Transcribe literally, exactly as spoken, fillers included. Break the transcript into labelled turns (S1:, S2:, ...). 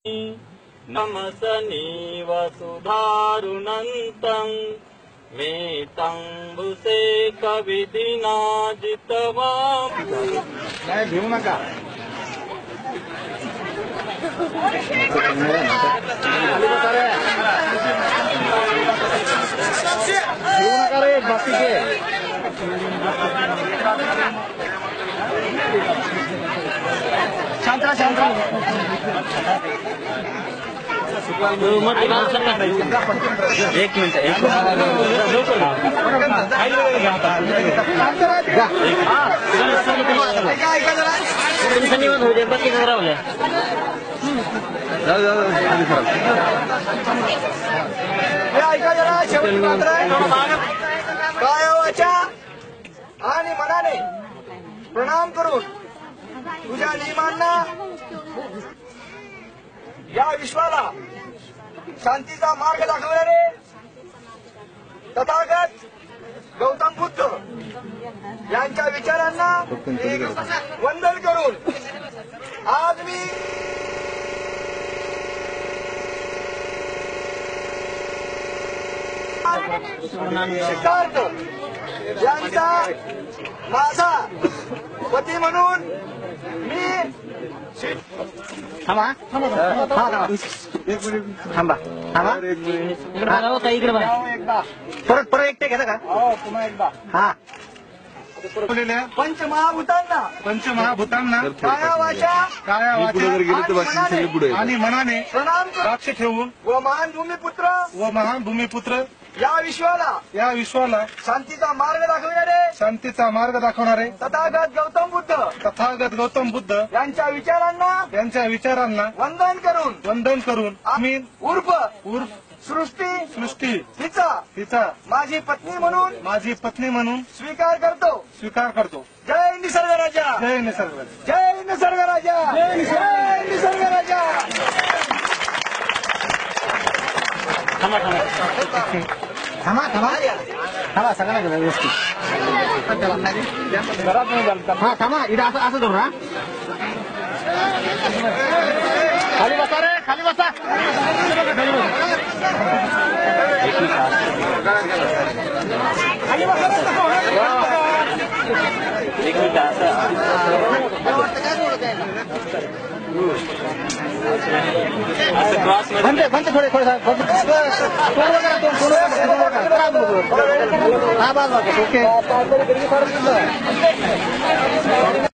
S1: नमसनी वसुधारुणन्तं मेतं भुसे कविदिना जितवाम।
S2: नाही घेऊ नका घेऊ नका रे बाकीचे शांत शांत
S1: एक मिनिट एक निवांत होऊ दे बाकी रावले
S2: ऐका जरा शेवटी मात्र काय वाचा आणि मनाने प्रणाम करून तुझ्या नियमांना या विश्वाला शांतीचा मार्ग दाखवणारे तथागत गौतम बुद्ध यांच्या विचारांना वंदन करून आज मी सिद्धार्थ यांचा माझा पती म्हणून मी थांबा थांबा थांबा थांबा इकडे परत परत एकटे घेता का पुन्हा एकदा हा पंचमहाभूतांना
S3: पंचमहाभूतांना
S2: काया वाचा
S3: काया वाचा आणि मनाने
S2: प्रणाम
S3: साक्ष ठेवून
S2: व महान भूमिपुत्र
S3: व महान भूमिपुत्र
S2: या विश्वाला
S3: या विश्वाला
S2: शांतीचा मार्ग दाखविणारे
S3: शांतीचा मार्ग दाखवणारे
S2: तथागत गौतम बुद्ध
S3: तथागत गौतम बुद्ध
S2: यांच्या विचारांना
S3: यांच्या विचारांना
S2: वंदन करून
S3: वंदन करून आम्ही
S2: उर्फ
S3: उर्फ
S2: सृष्टी
S3: सृष्टी
S2: तिचा
S3: तिचा
S2: माझी पत्नी म्हणून
S3: माझी पत्नी म्हणून
S2: स्वीकार करतो
S3: स्वीकार करतो.
S2: जय निसर्ग राजा
S3: जय निसर्ग
S2: जय निसर्ग राजा जय निसर्ग राजा.
S1: थांबा थांबा
S2: थांबा थांबा थांबा सगळ्यांना व्यवस्थित हा थांबा इथं असं असं धरू ना खाली बसा रे खाली बसा खाली बसा
S1: एक मिनिट असं क्रॉस मध्ये
S2: बनते थोडे थोडे हा बाजू ओके